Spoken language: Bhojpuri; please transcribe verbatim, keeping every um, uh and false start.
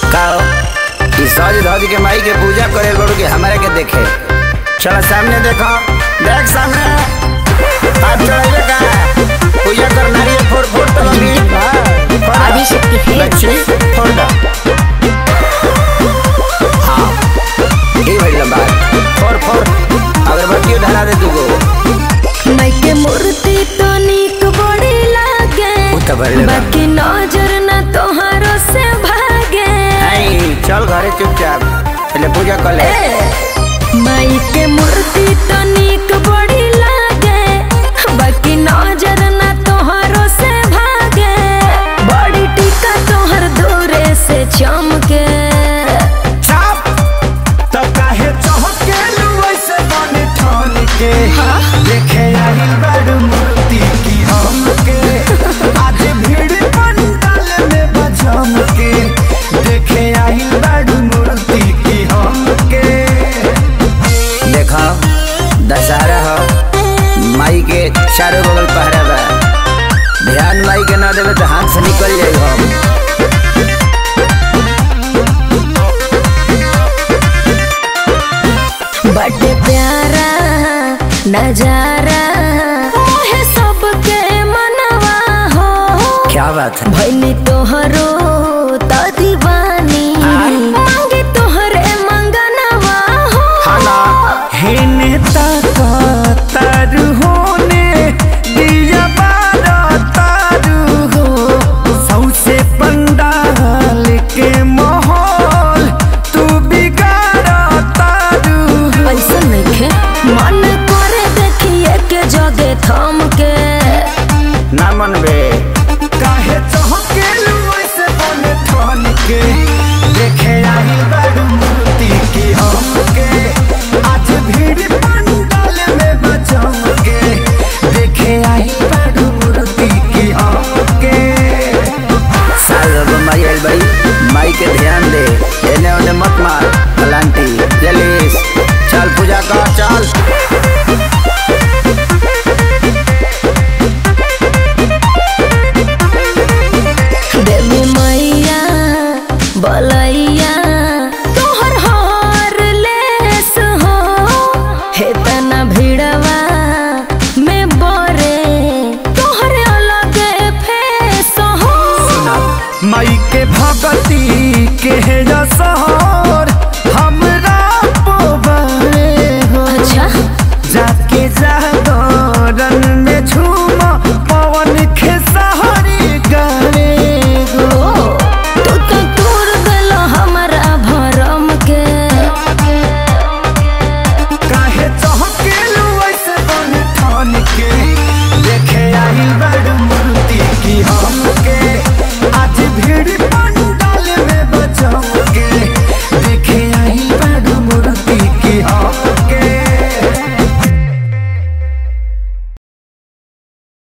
सज धज के माई के पूजा करे बड़ू के हमारे के देखे। चलो सामने देखो, देख सामने हाथ चढ़ाइले का पूजा कर नारियल फोड़ फोड़ तो लगी अभी शक्ति है बच्ची फोड़ दो। हाँ ये भाई लंबा फोड़ फोड़ अगरबत्ती धरा दे तू को। माई के मूर्ति तो नीक बड़ी लागे, बाकी नजर ना तोहारो से भागे। चल घरे चुपचाप पहले पूजा कर ले। माई के मूर्ति तो नीक बड़ी लागे, बाकी नजर ना तोहारो से भागे। बड़ी टीका तोहर दूरे से चमके। चाप तो काहे चहके लुइसे बने ठान के देखे आई बड़ मूर्ति की हमके। आज भीड़ पंडाल में बजम के देखे आई बड़ मूर्ति की हमके। देखो दशहरा हो, माई के चारों बगल पहरा बा, ध्यान माई के ना देवे तो हाथ से निकल जाए। हम बड़े प्यारा नजारा है सबके मनवा हो। क्या बात है भैली तोहरो तो दीवानी, मांगे तोहरे मंगनवा हो। हे नेता का तारू होने दिया बारा तारू हो। सौसे पंडाल के माहौल तू बिगाड़ा तारू हो। ऐसा नहीं है मन करे देखिए के जगे थम के। ना मन बे काहे चहके लुइसे बने ठान के देखे आई बड़ मूर्ति की हमके। आज भीड़ पंडाल में बजम के देखे आई बड़ मूर्ति की हमके। साल बाबा माई आई बड़ी, माई के ध्यान दे, एने ओने मत मार पलांटी जलीस। चल पूजा कर चल। देवी मैया बलैया तोहर हार लेस हो। हे तना भिड़वा में बोरे तोहर अलग फेस हो। माई के भगती के है सहर